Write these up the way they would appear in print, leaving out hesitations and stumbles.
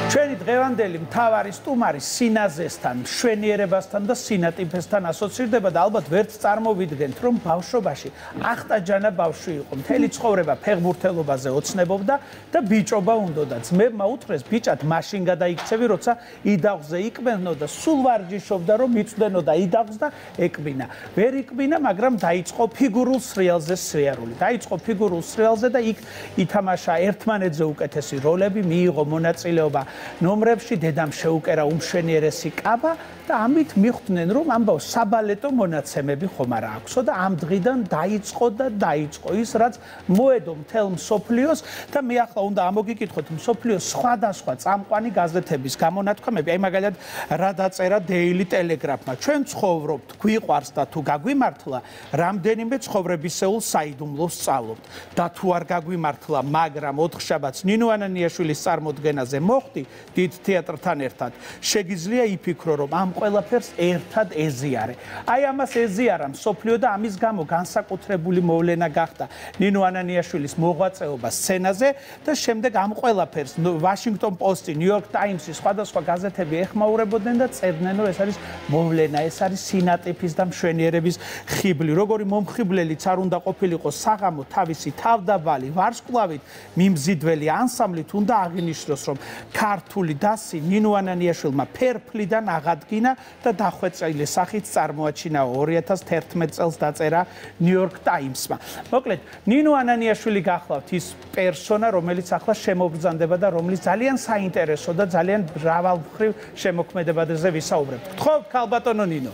ჩვენი დღევანდელი მთავარი სტუმარი სინაზესთან, მშვენიერებასთან და სინატიფესთან ასოცირდება და ალბათ ვერც წარმოვიდგენთ, რომ ბავშვობაში ახტაჯანა ბავშვი იყო. მთელი ცხოვრება ფეხბურთელობაზე ოცნებობდა და ბიჭობა უნდოდა. ძმებმა უთხრეს, ბიჭად მაშინ გადაიქცევი, როცა იდაღზე იკბენო და სულ ვარჯიშობდა, რომ იწვდენო და იდაღს და ეკბინა. ვერ იკბინა, მაგრამ დაიწყო ფიგურულ სრიალზე სრიალური. დაიწყო ფიგურულ სრიალზე და იქ ითამაშა ერთმანეთზე უკეთესი როლები, მიიღო მონაწილეობა ნომრებში, დედამ შეუკერა უმშვენიერესი კაბა და ამით მიხვდნენ, რომ ამბავს საბალეტო მონაცემები ხომ არა აქვსო და ამ დღიდან დაიწყო ის, რაც მოედო მთელ მსოფლიოს და მე ახლა უნდა ამოგიკითხოთ მსოფლიოს სხვადასხვა წამყვანი გაზეთების გამონათქვამები, აი მაგალითად რა დაწერა Daily Telegraph-მა. ჩვენ ცხოვრობთ, გვიყვარს და თუ გაგვიმართლა, რამდენიმე ცხოვრებისეულ საიდუმლოს სწავლობთ. და თუ არ გაგვიმართლა, მაგრამ ოთხშაბათს ნინო ანანიაშვილის წარმოდგენაზე მოხდი დიდ თეატრთან ერთად. შეგიძლია იფიქრო, რომ ამ ყველაფერს ერთად ეზიარე. აი ამას ეზიარა მსოფლიო და ამის გამო განსაკუთრებული მოვლენა გახდა ნინო ანანიაშვილის მოღვაწეობა სცენაზე და შემდეგ ამ ყველაფერს Washington Post-ი, New York Times-ი, სხვადასხვა გაზეთები ეხმაურებოდნენ და წერდნენ, რომ ეს არის მოვლენა, ეს არის სინატიფის და მშვენიერების ხიბლი. როგორი მომხიბლელიც არ უნდა ყოფილიყო საღამო თავისი თავდაბალი ვარსკვლავით მიმზიდველი ანსამბლით უნდა აღინიშნოს, რომ ქართული დასი ნინო ანანიაშვილმა ფერფლიდან აღადგინა და დახვეწილი სახით წარმოაჩინა 2011 წელს დაწერა New York Times-მა. მოკლედ, ნინო ანანიაშვილი გახლავთ ის პერსონა, რომელიც ახლა შემობრძანდება და რომლის ძალიან საინტერესო და ძალიან მრავალმხრივ შემოქმედებაზე ვისაუბრებთ. გთხოვთ, ქალბატონო ნინო.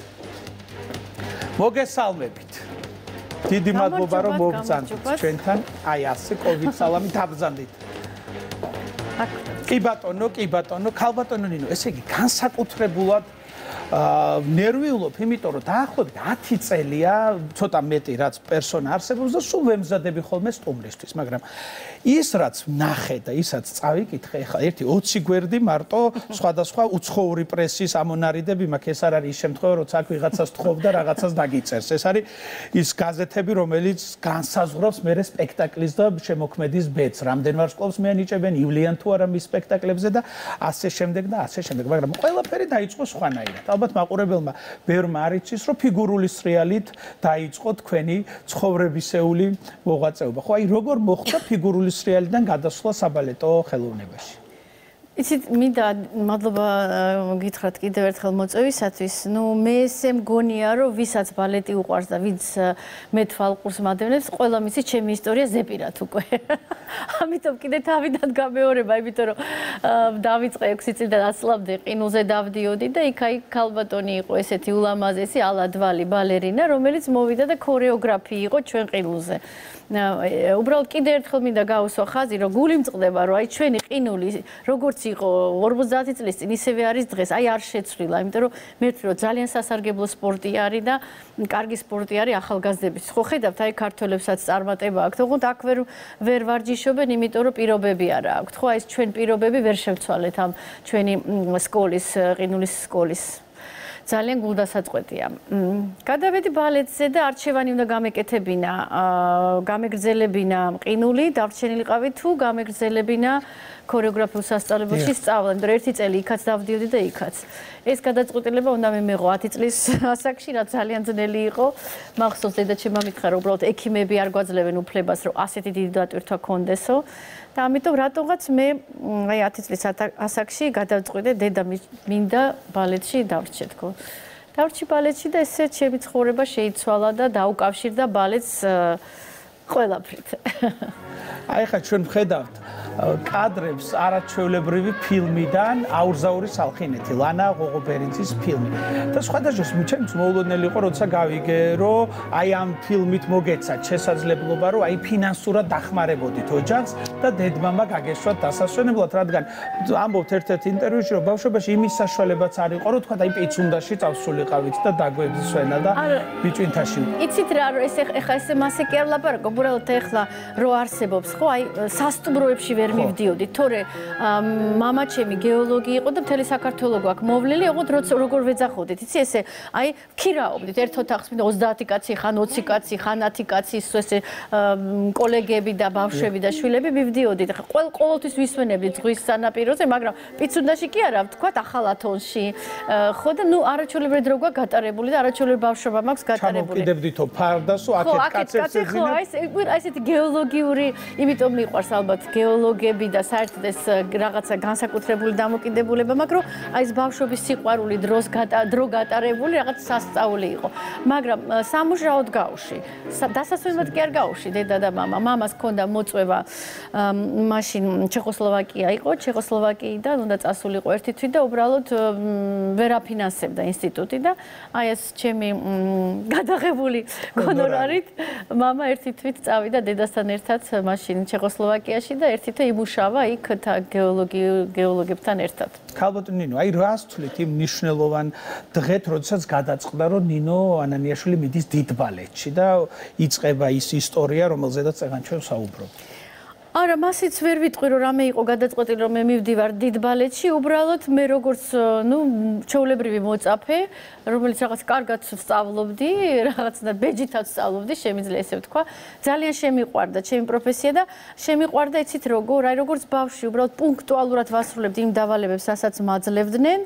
მოგესალმებით. დიდი მადლობა, რომ მოგბრძანდით ჩვენთან. აი ასე COVID სალამი დაბრძანდით. კი ბატონო, ქალბატონო ნინო, ესე იგი განსაკუთრებულად ნერვიულობ, იმიტომ რომ დაახლოებით 10 წელია, ცოტა მეტი რაც პერსონა არსებობს და სულ ვემზადები ხოლმე სტუმრისთვის, მაგრამ ის რაც ნახე და ისაც წავიკითხე, ხა ერთი 20 გვერდი მარტო სხვადასხვა უცხოური პრესის ამონარიდები მაქვს, ეს არ არის ის შემთხვევა, როცა აქ ვიღაცას თხოვ და რაღაცას დაგიწერს. ეს არის ის გაზეთები, რომელიც განსაზღვრავს მერე სპექტაკლის და შემოქმედის ბედს, რამდენ ვარსკვლავს მეანიჭებენ, ივლიან თუ არა მის სპექტაკლებზე და ასე შემდეგ და ასე შემდეგ, მაგრამ ყველაფერი დაიწყო სხვანაირად. ალბათ მაყურებელმა ბევრმა არ იცის, რომ ფიგურული სრიალით დაიწყო თქვენი ცხოვრებისეული მოღვაწეობა. ხო, აი როგორ მოხდა ფიგურული სრიალიდან გადასვლა საბალეტო ხელოვნებაში? იცით, მინდა მადლობა გითხრათ კიდევ ერთხელ მოწვევისათვის. მე ესე მგონია, რომ ვისაც ბალეტი უყვარს და ვინც მე თვალყურს მადევნებს, ყველა მისის ჩემი ისტორია ზეპირად უკვე. ამიტომ კიდე თავიდან გამეორება, იმიტომ რომ დავიწყე 6 წლიდან აცლავდი, ყინულზე დავდიოდი და იქ-აი ქალბატონი იყო ესეთი ულამაზესი ალადვალი ბალერინა, რომელიც მოვიდა და ქორეოგრაფი იყო ჩვენ ყინულზე. უბრალოდ კიდე ერთხელ მინდა გავუსვა ხაზი, რომ გული მწყდება, რომ აი ჩვენი ყინული როგორც იყო 50 წლის წინ, ისევე არის დღეს, აი არ შეცვლილა, იმიტომ რომ მე ვთვლი, რომ ძალიან სასარგებლო სპორტი არის და კარგი სპორტი არის ახალგაზრდების. ხო ხედავთ, აი ქართველებსაც წარმატება აქვთ, თუმცა აქ ვერ ვარჯიშობენ, იმიტომ რომ პირობები არა აქვთ. ხო, აი ეს ჩვენ პირობები ვერ შევცვალეთ ამ ჩვენი სკოლის, ყინულის სკოლის. ძალიან გულდასაწყვეტია. გადავედი ბალეტზე და არჩევანი უნდა გამეკეთებინა, გამეგრძელებინა ყინული, დარჩენილიყავი თუ გამეგრძელებინა ქორეოგრაფიულ სასწავლებელში სწავლა, იმიტომ რომ 1 წელი იქაც დავდიოდი და იქაც. ეს გადაწყვეტილება უნდა მიმეღო 10 წლის ასაკში, რაც ძალიან ძნელი იყო. მახსოვს დედაჩემმა მითხრა, რომ უბრალოდ ექიმები არ გვაძლევენ უფლებას, რომ ასეთი დიდი დატვირთვა კონდესო. და ამიტომ რატომღაც მე აი 10 წლის ასაკში გადავწყვიტე დედა მინდა ბალეტში დავრჩე თქო. დავრჩი ბალეტში და ესე ჩემი ცხოვრება შეიცვალა და დაუკავშირდა ბალეტს ყველაფრით. აი ხა ჩვენ ვხედავთ კადრებს არაჩვეულებრივი ფილმიდან აურზაურის ალხინეთი, ლანა ღოღობერინცის ფილმი. და სხვადასხვა ჩემს მოულოდნელი იყო, როცა გავიგე, რომ აი ამ ფილმით მოგეცათ შესაძლებლობა, რომ აი ფინანსურად დახმარებოდით ოჯახს და დედმამა გაგეშვათ დასასვენებლად, რადგან ამბობთ ერთ-ერთ ინტერვიუში, რომ ბავშვობაში იმის საშუალებაც არ იყო, რომ თქვა აი პიცუნდაში წავსულიყავით და დაგვებზსვენა და ბიჭვინთაში. იცით რა, რომ ეს ეხა ესე მასე კი არ ლაპარაკობ, უბრალოდ ეხლა რო არსებობს, ხო, აი სასტუმროებში ვერ ვერ მივდიოდი, თორე მამა ჩემი გეოლოგი იყო და მთელი საქართველო გვაქვს მოვლილი, ოღონდ როგორ ვეძახოდით, იცი ესე, აი ვქირაობდით ერთ ოთახს, 30 კაცი, ხან 20 კაცი, ხან 10 კაცი, ესე კოლეგები და ბავშვები და შვილები მივდიოდით. ყოველთვის ვისვენებდით ზღვის სანაპიროზე, მაგრამ პიცუნდაში კი არა, ვთქვათ ახალ ათონში. ხო და ნუ არაჩვეულებრივი დრო გვაქვს გატარებული და არაჩვეულებრივი ბავშვობა მაქვს გატარებული. ჩამოვკიდებდითო ფარდასო, აქეთ კაცებს ხო, აი ესეთი გეოლოგიური, იმიტომ მიყვარს ალბათ გეოლოგები და საერთოდ ეს რაღაცა განსაკუთრებული დამოკიდებულება, მაგრამ აი ეს ბავშვობის სიყვარული დრო გატარებული რაღაც სასწაული იყო. მაგრამ სამუშაოდ გავუში. დასასვენად კი არ გავუში დედა და მამა. მამას ჰქონდა მოწვევა მაშინ ჩეხოსლოვაკია იყო, ჩეხოსლოვაკიიდან უნდა წასულიყო ერთი თვით და უბრალოდ ვერ აფინანსებდა ინსტიტუტი და აი ეს ჩემი გადაღებული გონორარით მამა ერთი თვით წავიდა დედასთან ერთად მაშინ ჩეხოსლოვაკიაში და ერთი თვე იმუშავა იქ გეოლოგებთან ერთად. ქალბატონ ნინო, აი რას თვლით იმ მნიშვნელოვან დღეთ, როდესაც გადაწყდა, რომ ნინო ანანიაშვილი მიდის დიდბალეტში და იწყება ის ისტორია, რომელზედაც წეგან ჩვენ საუბრობთ. არა, მასიც ვერ ვიტყვი, რომ რამე იყო გადაწყვეტილი, რომ მე მივდივარ დიდბალეტში, უბრალოდ მე როგორც, ჩვეულებრივი მოწაფე, რომელიც რაღაც კარგად სწავლობდი, რაღაცნაირად ბეჯითაც სწავლობდი, შემიძლია ესე ვთქვა, ძალიან შემიყვარდა ჩემი პროფესია და შემიყვარდა იცით როგორ, აი როგორც ბავშვი, უბრალოდ პუნქტუალურად ვასრულებდი იმ დავალებებს, რასაც მაძლევდნენ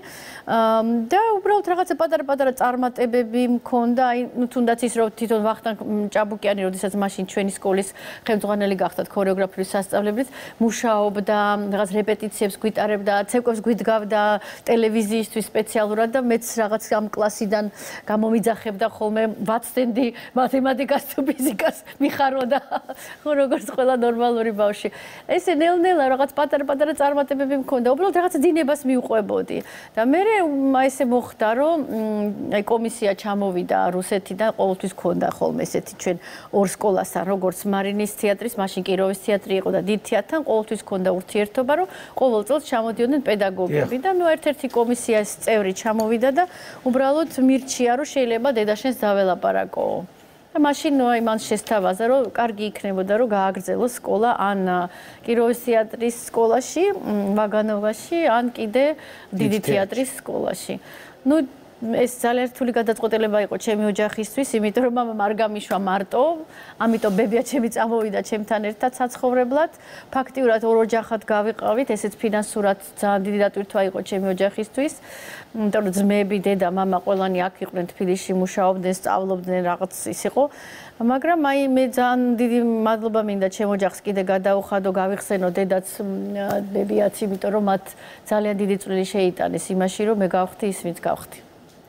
და უბრალოდ რაღაცა პატარა-პატარა წარმატებები მქონდა, აი თუნდაც ის რომ თვითონ ვახტანგ ჭაბუკიანი, როდესაც მაშინ ჩვენი სკოლის ხელმძღვანელი გახდათ ქორეოგრაფიული სასწავლებლით, მუშაობდა, რაღაც რეპეტიციებს გვიტარებდა, ცეკვებს გვიდგავდა ტელევიზიისთვის სპეციალურად და მეც რაღაც ამ კლასიდან გამომიძახებდა ხოლმე ვაცდენდი მათემატიკას თუ ფიზიკას მიხაროდა, ხო როგორც ყველა ნორმალური ბავშვი. ესე ნელ-ნელა რაღაც პატარა-პატარა წარმატებები მქონდა, უბრალოდ რაღაც დინებას მიუყვებოდი. და მე ესე მოხდა, რომ აი კომისია ჩამოვიდა რუსეთიდან, ყოველთვის ქონდა ხოლმე ესეთი ჩვენ ორ სკოლასთან, როგორც მარინის თეატრის, მაშინ კიროვის თეატრი იყო და დიდ თეატრთან ყოველთვის ქონდა ურთიერთობა, რომ ყოველ წელს ჩამოდიოდნენ პედაგოგები და ნუ ერთ-ერთი კომისიის წევრი ჩამოვიდა და უბრალოდ მირჩია, რომ შეიძლება დედაშენს დაველაპარაკო. და მაშინ აი მან შესთავაზა, რომ კარგი იქნებოდა, რომ გააგრძელოს სკოლა ან კიროვის თეატრის სკოლაში, ვაგანოვაში, ან კიდე დიდი თეატრის სკოლაში. ნუ ეს ძალიან რთული გადაწყვეტილება იყო ჩემი ოჯახისთვის, იმიტომ რომ მამამ არ გამიშვა მარტო, ამიტომ ბებია ჩემი წამოვიდა ჩემთან ერთად საცხოვრებლად. ფაქტიურად ორ ოჯახად გავიყავით, ესეც ფინანსურად ძალიან დიდი დატვირთვა იყო ჩემი ოჯახისთვის. იმიტომ რომ ძმები, დედა, მამა ყველანი აქ იყვნენ თბილისში, მუშაობდნენ, სწავლობდნენ, რაღაც ის იყო. მაგრამ აი მე ძალიან დიდი მადლობა მინდა ჩემ ოჯახს კიდე გადაუხადო, გავიხსენო დედაც, ბებიაც, იმიტომ რომ მათ ძალიან დიდი წვლილი შეიტანეს იმაში, რომ მე გავხდი ის, ვინც გავხდი.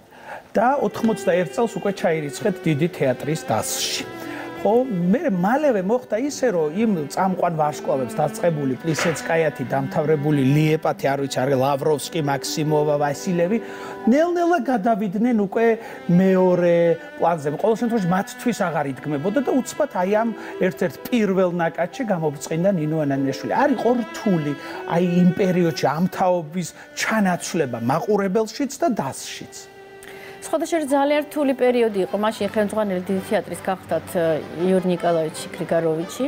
და 81 წელს უკვე ჩაირიცხეთ დიდი თეატრის დასში. ხო, მე მალევე მოხდა ისე, რომ იმ წამყვან ვარსკვლავებს დაწყებული პლისეცკაიათი დამთავრებული ლიეპათი, არ ვიცი, არა ლავროვსკი, მაქსიმოვა, ვასილევი, ნელ-ნელა გადავიდნენ უკვე მეორე პლანზე. ყოველ შემთხვევაში მათთვის აღარ იდგმებოდა და უცბად აი ამ ერთ-ერთ პირველ ნაკადში გამობრწყინდა ნინო ანანიაშვილი. არ იყო რთული აი იმ პერიოდში ამ თაობის ჩანაცვლება მაყურებელშიც და დასშიც. სხვადასხვა ძალიან რთული პერიოდი იყო. მაშინ ხელმძღვანელი დიდი თეატრის გახდათ იური ნიკოლაევიჩი გრიგაროვიჩი.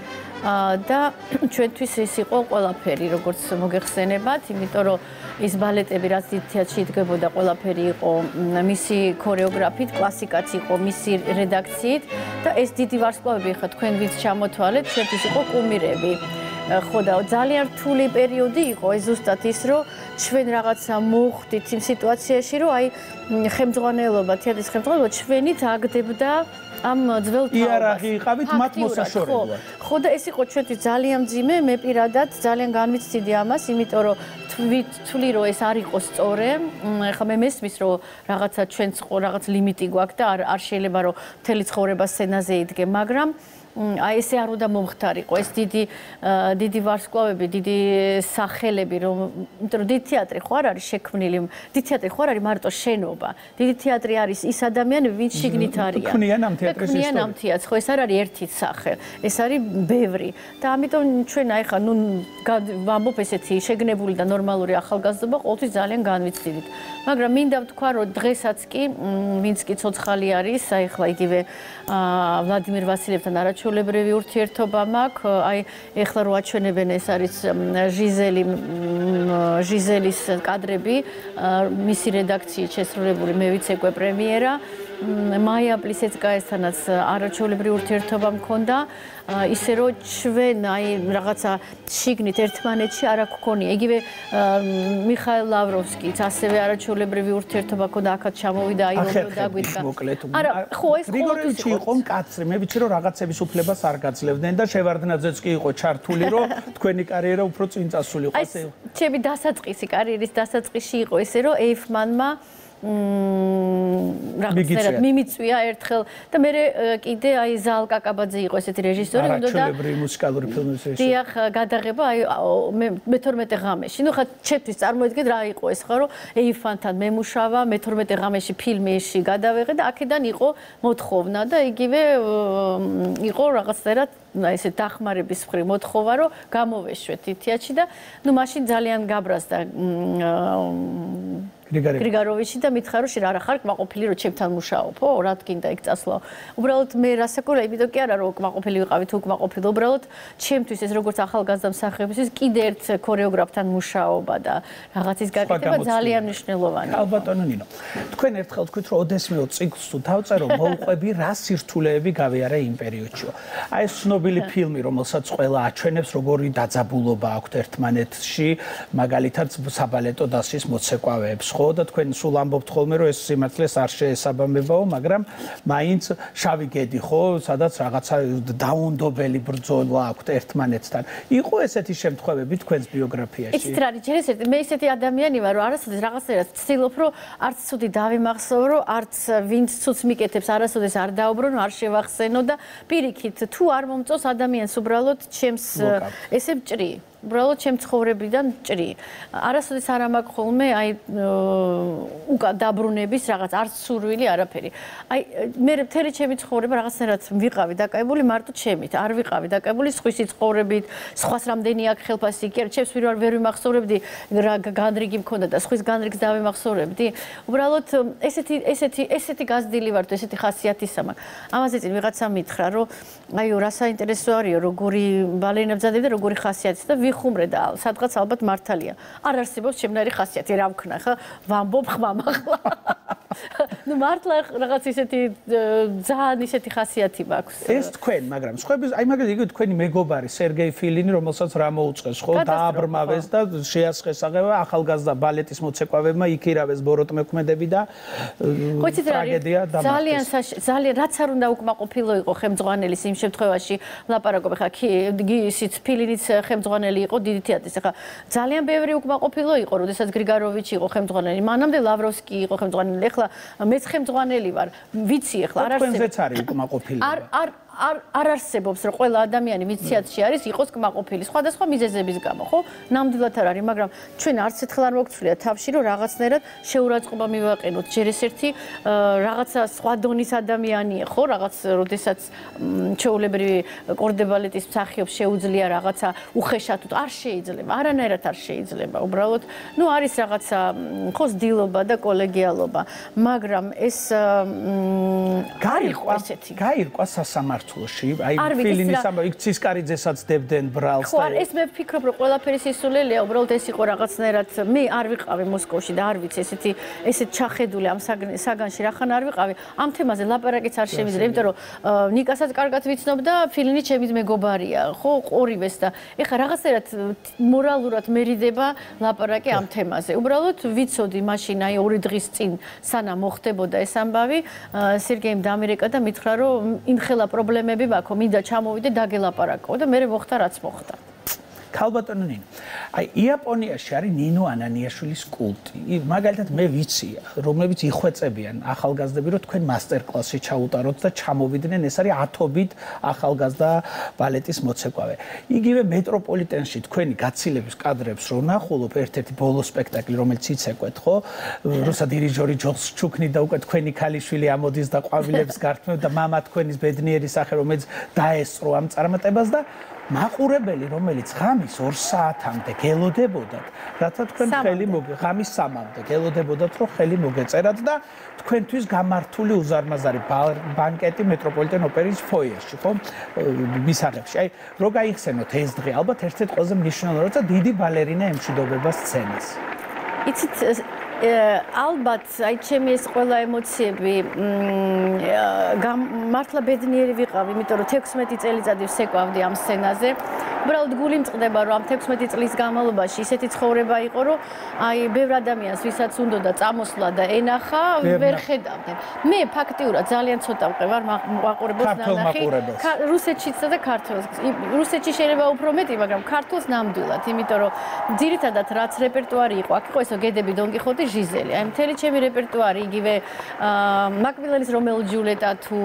და ჩვენთვის ეს იყო ყველაფერი, როგორც მოგეხსენებათ, იმიტომ რომ ის ბალეტები, რაც დიდ თეატრში იდგებოდა, ყველაფერი იყო მისი ქორეოგრაფით, კლასიკაც იყო მისი რედაქციით და ეს დიდი ვარსკვლავები ხა თქვენ ვინც ჩამოთვალეთ, ჩვენთვის იყო კუმირები. ხო და ძალიან რთული პერიოდი იყო ეს ზუსტად ის, რომ ჩვენ რაღაცა მოვხვდით იმ სიტუაციაში, რომ აი ხელმძღვანელობა, თეატრის ხელმძღვანელობა ჩვენით აგდებდა ამ ძველ თაობას. იარაღი იყავით მათ მოსაშორებლად. ხო და ეს იყო ჩვენთვის ძალიან მძიმე, მე პირადად ძალიან განვიცდიდი ამას, იმიტომ რომ თვლი რომ ეს არ იყო სწორე. ხა მე მესმის რომ რაღაცა ჩვენც რაღაც ლიმიტი გვაქვს და არ შეიძლება რომ მთელი ცხოვრება სცენაზე იდგე, მაგრამ აი ესე არ უნდა მომხდარიყო ეს დიდი ვარსკვლავები, დიდი სახელები, რომ იმიტომ რომ დიდი თეატრი ხო არ არის შექმნილი, დიდი თეატრი ხო არ არის მარტო შენობა. დიდი თეატრი არის ის ადამიანები, ვინც შიგნით არიან. ქმნიან ამ თეატრის ისტორიას. ქმნიან ამ თეატრს, ხო ეს არ არის ერთი სახე, ეს არის ბევრი. და ამიტომ ჩვენ აი ხა ნუ ვამბობ ესეთი შეგნებული და ნორმალური ახალგაზრდობა ყოველთვის ძალიან განვიცდით. მაგრამ მინდა ვთქვა, რომ დღესაც კი ვინც კი ცოცხალი არის, აი ხლა იგივე ვლადიმერ ვასილევთან არაჩვეულებრივ არაჩვეულებრივი ურთიერთობა მაქვს. აი ეხლა რო აჩვენებენ ეს არის ჟიზელის კადრები, მისი რედაქციით შესრულებული მე ვიცეკვე პრემიერა. მაიაპლისეც გაესთანაც არაჩვეულებრივი ურთიერთობა მქონდა. ისე რომ ჩვენ აი რაღაცა შიგნით ერთმანეთში არ გქონია. იგივე მიხაილ ლავროვსკიც ასევე არაჩვეულებრივი ურთიერთობა ქონდა, აქაც ჩამოვიდა აიუბო დაგვიდგა. არა, ხო ეს გრიგორევიჩი იყო მკაცრი. მე ვიცი რომ რაღაცების უფლებას არ გაძლევდნენ და შევარდნაძეც კი იყო ჩართული, რომ თქვენი კარიერა უფრო წინ წასულიყო. ასე ჩემი დასაწყისი კარიერის დასაწყისში იყო ესე რომ ეიფმანმა რაღაცნაირად მიმიწვია ერთხელ და მე კიდე აი ზალ კაკაბაძე იყო ესეთი რეჟისორი უნდა და არაჩვეულებრივი მუსიკალური ფილმების რეჟისორი. დიახ, გადაღება აი მე-12 ღამეში. ნუ ხა ჩემთვის წარმოიდგეთ რა იყო ეს ხო რომ ეიფანთან მემუშავა, მე-12 ღამეში ფილმში გადავეღე და აქედან იყო მოთხოვნა და იგივე იყო რაღაცნაირად ესე დახმარების მხრივ მოთხოვა რომ გამოვეშვეთ ითიათში და ნუ მაშინ ძალიან გაბრაზდა გრიგაროვიჩი და მითხრა რომ შენ არა ხარ კმაყოფილი რომ ჩემთან მუშაობო, რა თქინდა იქ წასვლა. უბრალოდ მე რასაკურა, იმიტომ კი არა რომ კმაყოფილი ვიყავი თუ კმაყოფილი, უბრალოდ ჩემთვის ეს როგორც ახალგაზრდა მსახიობისთვის კიდე ერთ ქორეოგრაფთან მუშაობა და რაღაცის გაკეთება ძალიან მნიშვნელოვანია. ალბათო ნინო. თქვენ ერთხელ თქვით რომ ოდესმეო ციკლს თუ დავწერო, მოუყვები რა სირთულეები გავიარე იმ პერიოდშიო. აი ეს ცნობილი ფილმი, რომელსაც ყველა აჩვენებს, როგორი დაძაბულობა აქვთ ერთმანეთში, მაგალითად საბალეტო დასის მოცეკვავეებს. ხო და თქვენ სულ ამბობთ ხოლმე რომ ეს სიმართლეს არ შეესაბამებაო, მაგრამ მაინც შავი გედი ხო, სადაც რაღაცა დაუნდობელი ბრძოლა აქვთ ერთმანეთთან. იყო ესეთი შემთხვევები თქვენს ბიოგრაფიაში? იცით რა არის, ჯერ მე ისეთი ადამიანი ვარ, რომ არასოდეს რაღაცნაირად ვცდილობ, რომ არც ცუდი დავიმახსოვრო, არც ვინც ცუც მიკეთებს, არასოდეს არ დაუბრუნო, არ შევახსენო და პირიქით თუ არ მომწონს ადამიანს უბრალოდ ჩემს ესე მჭრი. უბრალოდ ჩემ ცხოვრებიდან ჭრი. არასოდეს არ ამაქვს ხოლმე აი უკან დაბრუნების რაღაც არც სურვილი არაფერი. აი მე მთელი ჩემი ცხოვრება რაღაცნაირად ვიყავი დაკავებული მარტო ჩემით, არ ვიყავი დაკავებული სხვისი ცხოვრებით, სხვას რამდენი აქვს ხელფასი კი არა, ჩემს ვერ ვიმახსოვრებდი რა განრიგი მქონდა და სხვის განრიგს დავიმახსოვრებდი. უბრალოდ ესეთი გაზრდილი ვარ, ესეთი ხასიათისა მაქვს. ამაზე წინ ვიღაცა მითხრა, რომ აი რა საინტერესო არისო, როგორი ბალენა ბძანდება და როგორი ხასიათი და ხუმრე და სადღაც ალბათ მართალია. არ არსებობს ჩემნაირი ხასიათი, რა ვქნა ხა, ვამბობ ხმამახლა. ნუ მართლა რაღაც ისეთი ძალიან ისეთი ხასიათი მაქვს. ეს თქვენ, მაგრამ სხვების, აი მაგალითად იგივე თქვენი მეგობარი სერგეი ფილინი, რომელსაც რა მოუწყეს, ხო, დააბრმავეს და შეასხეს აღება ახალგაზრდა ბალეტის მოცეკვავებმა იქირავეს ბოროტმექმედები და ტრაგედია დამარცხეს. ძალიან რაც არ უნდა უკმაყოფილო იყო ხელმძღვანელის იმ შემთხვევაში ლაპარაკობ ხა ისიც ფილინიც ხელმძღვანელი იყო დიდი თეატრის. ახლა ძალიან ბევრი უკმაყოფილო იყო, როდესაც გრიგაროვიჩი იყო ხელმძღვანელი, მანამდე ლავროვსკი იყო ხელმძღვანელი. ახლა მეც ხელმძღვანელი ვარ. ვიცი ახლა არ არსებობს. თქვენზეც არის უკმაყოფილება. არ არსებობს რომ ყველა ადამიანი ვინც თეატრში არის იყოს კმაყოფილი სხვადასხვა მიზეზების გამო, ხო? ნამდვილად არ არის, მაგრამ ჩვენ არც ერთხელ არ მოგწვია თავში რომ რაღაცნაირად შეურაცხყოფა მივაყენოთ. ჯერ ეს ერთი რაღაცა სხვა დონის ადამიანია, ხო? რაღაც როდესაც ჩვეულებრივი კორდებალეტის მსახიობს შეუძლია რაღაცა უხეშად არ შეიძლება, არანაირად არ შეიძლება. უბრალოდ, ნუ არის რაღაცა ხო ზდილობა და კოლეგიალობა, მაგრამ ეს გაირკვა სასამართლოში. აი ფილინის იქ ცისკარიძესაც დებდნენ ბრალს და ეს მე ვფიქრობ რომ ყველაფერი სისულელია, უბრალოდ ეს იყო რაღაცნაირად მე არ ვიყავი მოსკოვში და არ ვიცი ესეთ ჩახედული ამ საგანში რახან არ ვიყავი ამ თემაზე ლაპარაკიც არ შემიძლია, იმიტომ რომ ნიკასაც კარგად ვიცნობ და ფილინი ჩემი მეგობარია, ხო, ორივეს და ეხლა რაღაცნაირად მორალურად მერიდება ლაპარაკი ამ თემაზე. უბრალოდ ვიცოდი მაშინ აი 2 დღის წინ სანამ მოხდებოდა ეს ამბავი, სერგეიმ დამერეკა და მითხრა რომ იმხელა პრობლემები მაქვს, მინდა ჩამოვიდე დაგელაპარაკო და მე მოხდა რაც მოხდა. ქალბატონო ნინო, აი იაპონიაში არის ნინო ანანიაშვილის კულტი. მაგალითად მე ვიცი, რომლებიც იხვეწებიან ახალგაზრდები, რომ თქვენ მასტერკლასში ჩაუტაროთ და ჩამოვიდნენ, ეს არის 10-ობით ახალგაზრდა ბალეტის მოცეკვავე. იგივე მეტროპოლიტენში თქვენი გაცილების კადრებს რო ნახულობ, ერთ-ერთი ბოლო სპექტაკლი, რომელიც იცეკვეთ, ხო? როცა დირიჟორი ჯოს ჩუქნი და უკვე თქვენი ქალიშვილი ამოდის და ყვავილებს გართმევ და მამა თქვენის ბედნიერი სახე, რომელიც დაესწრო ამ წარმატებას და მაყურებელი, რომელიც ღამის 2 საათამდე გელოდებოდათ, რათა თქვენ ხელი ღამის 3-მდე გელოდებოდათ, რომ ხელი მოგეწერათ და თქვენთვის გამართული უზარმაზარი ბანკეტი მეტროპოლიტენ ოპერის ფოიეში, ხო? მისაღებში. აი, რო გაიხსენოთ ეს დღე, ალბათ ერთ-ერთი ყველაზე მნიშვნელოვანი, როცა დიდი ბალერინა ემშვიდობება სცენას. იცით, ალბათ, აი ჩემი ეს ყველა ემოციები მართლა ბედნიერი ვიყავ, იმიტომ რომ 16 წელიწადი ვსეკვავდი ამ სცენაზე. უბრალოდ გული მწყდება, რომ ამ 16 წლის განმავლობაში ისეთი ცხოვრება იყო, რომ აი ბევრ ადამიანს, ვისაც უნდოდა წამოსვლა და ენახა, ვერ ხედავდნენ. მე ფაქტიურად ძალიან ცოტა ვყევარ მაყურებელს ნანახი. რუსეთშიც და ქართულს. რუსეთში შეიძლება უფრო მეტი, მაგრამ ქართულს ნამდვილად, იმიტომ რომ ძირითადად რაც რეპერტუარი იყო, აქ იყო ესო გედები, დონ კიხოტი, ჟიზელი. აი მთელი ჩემი რეპერტუარი იგივე მაკმილანის რომეო ჯულეტა თუ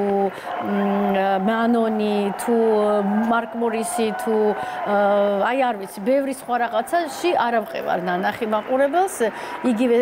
მანონი თუ მარკ მორისი თუ აი არ ვიცი, ბევრი სხვა რაღაცაში არ ავყევარ ნანახი მაყურებელს, იგივე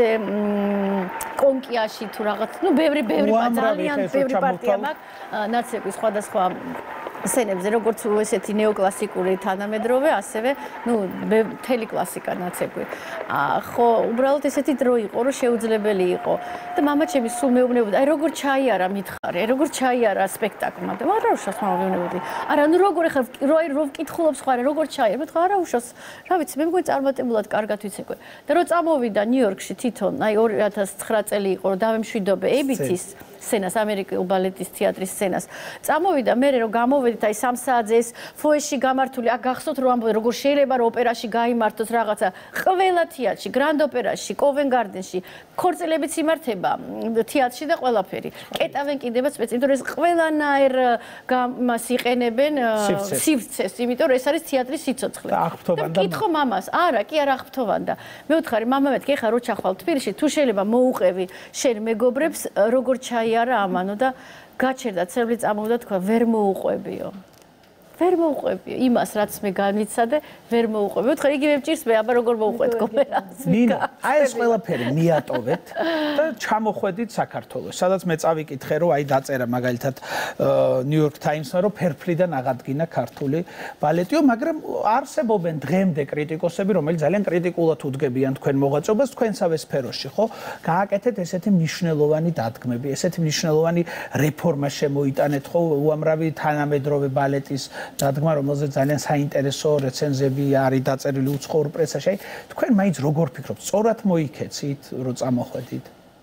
კონკიაში თუ რაღაც, ну ბევრი ძალიან ბევრი პარტია მაქვს, ნაცეკვი სხვადასხვა სცენებზე, როგორც ესეთი ნეოკლასიკური თანამედროვე, ასევე, ну, მთელი კლასიკა ნაცეკვი. ხო, უბრალოდ ესეთი დრო იყო, რომ შეუძლებელი იყო. და მამაჩემი სულ მეუბნებოდა, აი როგორ ჩაიარა მითხარი, აი როგორ ჩაიარა სპექტაკლმა. და არა უშავს მეუბნებოდი. არა, ну როგორ ხარ, რო ვკითხულობ სხვა, როგორ ჩაიარა? მეთქვა, არა უშავს. რა ვიცი, მე მგონი წარმატებულად კარგად ვიცეკვე. და რო წამოვიდა ნიუ-იორკში თვითონ, აი 2009 წელი იყო, რომ დავემშვიდობე ებითის სცენას, ამერიკულ ბალეტის თეატრის სცენას. წამოვიდა მე რომ გამოვედით აი 3 საათზე ეს ფოეში გამართული, აქ გახსოვთ რომ ამბობენ როგორ შეიძლება რომ ოპერაში გაიმართოს რაღაცა, ყველა თეატრში, გრანდ ოპერაში, კოვენ გარდენში, ქორწილებიც იმართება თეატრში და ყველაფერი. კეტავენ კიდევაც სპეციალურად, იმიტომ რომ ეს ყველანაირ მას იყენებენ სივრცეს, იმიტომ რომ ეს არის თეატრის სიცოცხლე. და კითხო მამას, არა, კი არ აღფრთოვანდა. მე ვთხარი, მამა მეთქი, ხა რო ჩახვალ თბილისში, თუ შეიძლება მოუყევი შენ მეგობრებს როგორ ჩაიარა ამანო და გაჩერდა ცერლი წამოვიდა თქვა ვერ მოუყვებიო. ვერ მოუყვებიო იმას რაც მე განიცადე, ვერ მოუყვებიო. თქვა იგივე მჭირს მე, აბა როგორ მოუყვეთ კომერას. ნინა, აი ეს ყველაფერი მიატოვეთ და ჩამოხვედით საქართველოს. სადაც მე წავიკითხე რომ აი დაწერა მაგალითად New York Times-მა რომ ფერფლიდან აღადგინა ქართული ბალეტიო, მაგრამ არსებობენ დღემდე კრიტიკოსები, რომელიც ძალიან კრიტიკულად უდგებიან თქვენ მოღვაწეობას თქვენსავე სფეროში, ხო? გააკეთეთ ესეთი მნიშვნელოვანი დადგმები, ესეთი მნიშვნელოვანი რეფორმა შემოიტანეთ, ხო, უამრავი თანამედროვე ბალეტის დადგმა, რომელზეც ძალიან საინტერესო რეცენზიები არის დაწერილი უცხოურ პრესაში. აი, თქვენ მაინც როგორ ფიქრობთ, სწორად მოიქეცით, რომ წამოხვედით?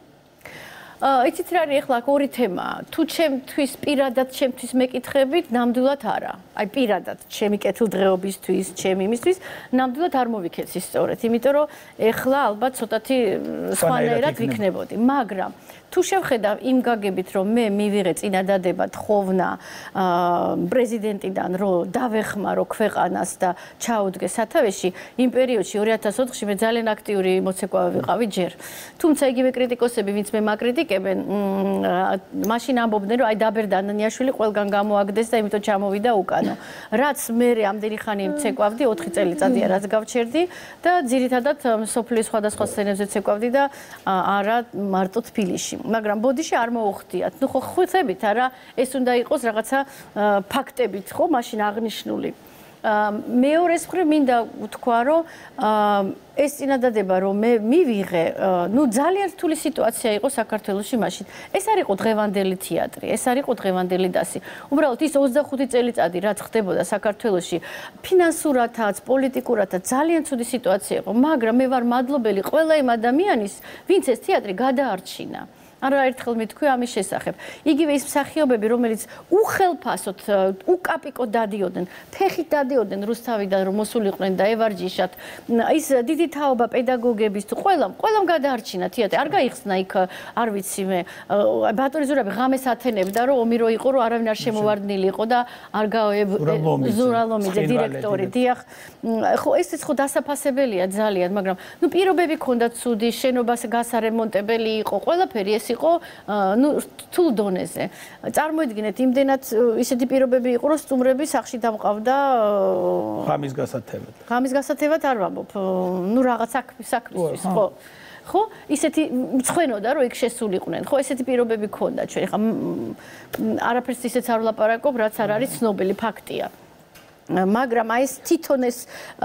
იცით რა არის ახლა ორი თემაა. თუ ჩემთვის პირადად ჩემთვის მეკითხებით, ნამდვილად არა. აი პირადად ჩემი კეთილდღეობისთვის, ჩემი იმისთვის, ნამდვილად არ მოვიქეცი სწორედ, იმიტომ რომ ახლა ალბათ ცოტათი სხვანაირად ვიქნებოდი, მაგრამ თუ შევხედავ იმ გაგებით, რომ მე მივიღე წინადადება თხოვნა პრეზიდენტიდან, რომ დავეხმარო ქვეყანას და ჩაუდგე სათავეში, იმ პერიოდში 2004-ში მე ძალიან აქტიური მოცეკვავე ვიყავი ჯერ. თუმცა იგივე კრიტიკოსები, ვინც მე მაკრიტიკებენ, მაშინ ამბობდნენ, რომ აი დაბერდა ანანიაშვილი ყველგან გამოაგდეს და იმიტომ ჩამოვიდა უკანო. რაც მე ამდენი ხანი ცეკვავდი, 4 წელიწადია რაც გავჩერდი და ძირითადად სოფლის სხვადასხვა სცენებზე ცეკვავდი და არა მარტო თბილისში. მაგრამ ბოდიში არ მოუხდიათ. ნუ ხო ხვიცებით არა, ეს უნდა იყოს რაღაცა ფაქტებით, ხო, მაშინ აღნიშნული. მეორეს მხრივ მინდა ვთქვა, რომ ეს წინადადება, რომ მე მივიღე, ნუ ძალიან რთული სიტუაცია იყო საქართველოში მაშინ. ეს არ იყო დღევანდელი თეატრი, ეს არ იყო დღევანდელი დასი. უბრალოდ ის 25 წელიწადი რაც ხდებოდა საქართველოში, ფინანსურათაც, პოლიტიკურათაც ძალიან ცუდი სიტუაცია იყო, მაგრამ მე ვარ მადლობელი ყველა იმ ადამიანის, ვინც ეს თეატრი გადაარჩინა. არაერთხელ მითქვი ამის შესახებ. იგივე ის მსახიობები, რომელიც უხელფასოდ, უკაპიკოდ დადიოდნენ, ფეხით დადიოდნენ რუსთავიდან, რომ მოსულიყვნენ და ევარჯიშათ. ის დიდი თაობა პედაგოგების თუ ყველამ გადაარჩინა თეატრი. არ გაიხსნა იქ, არ ვიცი მე, ბატონი ზურაბი ღამეს ათენებდა, რომ ომი რო იყო, რომ არავინ არ შემოვარდნილი იყო და არ ზურალომიძე დირექტორი, დიახ. ხო, ესეც ხო დასაფასებელია ძალიან, მაგრამ ნუ პირობები ქონდა ცუდი, შენობას გასარემონტებელი იყო, ყველაფერი ეს იყო ნუ რთულ დონეზე. წარმოიდგინეთ, იმდენად ისეთი პირობები იყო, რომ სტუმრები სახში დამყავდა ღამის გასათევად. ღამის გასათევად არ ვამბობ, ნუ რაღაც საქმისთვის, ხო? ხო, ისეთი მწვენოდა, რომ იქ შესულიყვნენ. ხო, ესეთი პირობები ქონდა ჩვენ. ხა არაფერს ისეც არ ვლაპარაკობ, რაც არ არის ცნობილი ფაქტია. მაგრამ აი ეს თვითონ ეს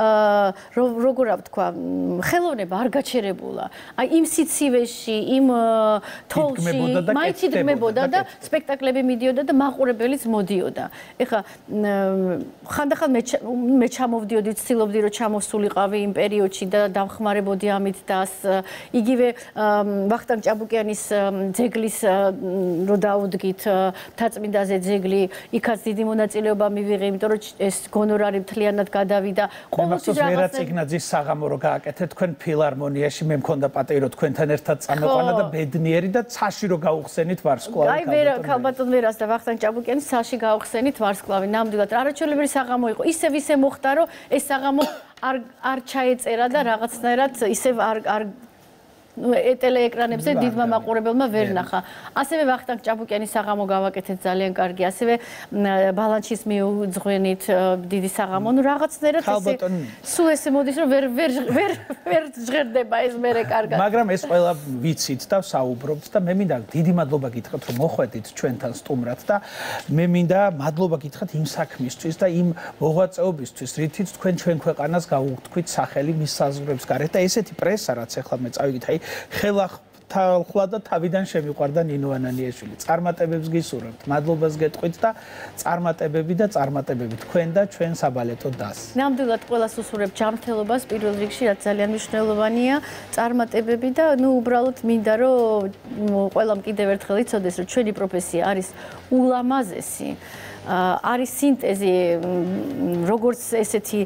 როგორ ვთქვა, ხელოვნება არ გაჩერებულა. აი იმ სიცივეში, იმ თოლში მაინც იდგმებოდა და სპექტაკლები მიდიოდა და მაყურებელიც მოდიოდა. ეხლა ხანდახან მე ჩამოვდიოდი, ვცდილობდი რომ ჩამოსულიყავი იმ პერიოდში და დავხმარებოდი ამით და იგივე ვახტანგ ჭაბუკიანის ძეგლის რო დაუდგით მთაწმინდაზე ძეგლი, იქაც დიდი მონაწილეობა მივიღე, იმიტომ რომ ეს გონორარი მთლიანად გადავიდა. ყოველთვის ვერა წიგნაძის საღამო რო გააკეთეთ თქვენ ფილარმონიაში, მე მქონდა პატივი რომ თქვენთან ერთად წამეყვანა და ბედნიერი და ცაში რო გაუხსენით ვარსკვლავი. აი ვერა ქალბატონ ვერას და ვახტანგ ჭაბუკიანის ცაში გაუხსენით ვარსკვლავი. ნამდვილად არაჩვეულებრივი საღამო იყო. ისევ მოხდა რომ ეს საღამო არ ჩაეწერა და რაღაცნაირად ისევ არ ტელეეკრანებზე დიდმა მაყურებელმა ვერ ნახა. ასევე ვახტანგ ჭაბუკიანის საღამო გავაკეთეთ ძალიან კარგი. ასევე ბალანჩის მიუძღვენით დიდი საღამო. ნუ რაღაცნაირად სულ ესე მოდის რომ ვერ ჟღერდება ეს მერე კარგად. მაგრამ ეს ყველა ვიცით და საუბრობთ და მე მინდა დიდი მადლობა გითხრათ რომ მოხვედით ჩვენთან სტუმრად და მე მინდა მადლობა გითხრათ იმ საქმისთვის და იმ მოღვაწეობისთვის, რითიც თქვენ ჩვენ ქვეყანას გაუღვთქვით სახელი მის საზღვრებს გარეთ და ესეთი პრესა რაც ახლა მე წავიგით, აი ხელახლა და თავიდან შემიყვარდა ნინო ანანიაშვილი. წარმატებებს გისურვებთ, მადლობას გეტყვით და წარმატებები და წარმატებები თქვენ და ჩვენ საბალეტო დასს. ნამდვილად ყველას უსურვებ ჯანმრთელობას პირველ რიგში, რაც ძალიან მნიშვნელოვანია, წარმატებები და ნუ უბრალოდ მინდა რომ ყველამ კიდევ ერთხელ იცოდეს, რომ ჩვენი პროფესია არის ულამაზესი. არის სინტეზი როგორც ესეთი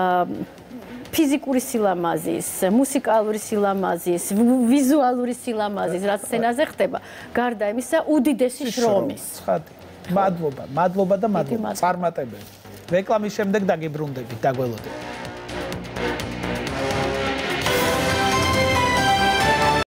ფიზიკური სილამაზის, მუსიკალური სილამაზის, ვიზუალური სილამაზის, რაც სცენაზე ხდება, გარდა იმისა, უდიდესი შრომის. მადლობა და მადლობა. წარმატებები. რეკლამის შემდეგ დაგიბრუნდებით, დაგველოდებით.